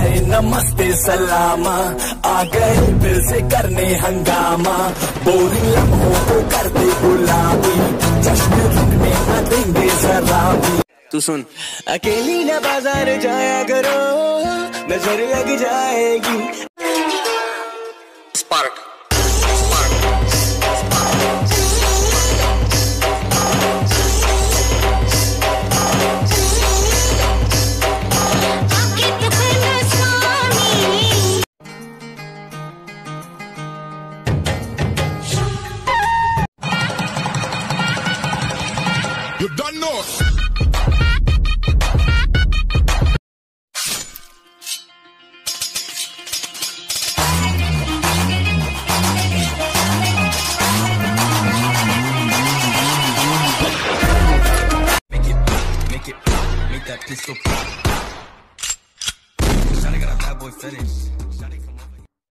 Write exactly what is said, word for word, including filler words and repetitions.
हाय नमस्ते सलामा, आ गए फिर से करने हंगामा, बोरिंग लम्हों को करते गुलाबी, जश्न रुकने न देंगे जरा भी। तू सुन, अकेली न बाजार जाया करो, नजर लग जाएगी। Spark You don't know. Make it pop, make it pop, make that pistol pop. Shawty got a bad boy fetish.